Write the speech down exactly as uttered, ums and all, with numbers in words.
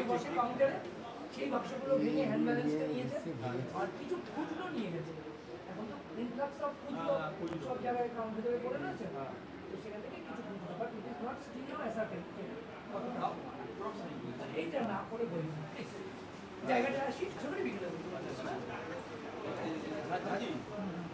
বসে কাউন্টারে সেই বাক্সগুলো ভেঙে হ্যান্ড ব্যালেন্সটা নিয়েছে আর কিছু খুচরো নিয়ে গেছে। এখন তো ইনফ্লাক্স অফ খুচরো সব জায়গায় কাউন্ট ভেতরে পড়ে রয়েছে, তো সেখান থেকে কিছু খুচরো, but it is not still or ascertain. এইটা না করে বলি জায়গাটা আসি ছবি বিক্রি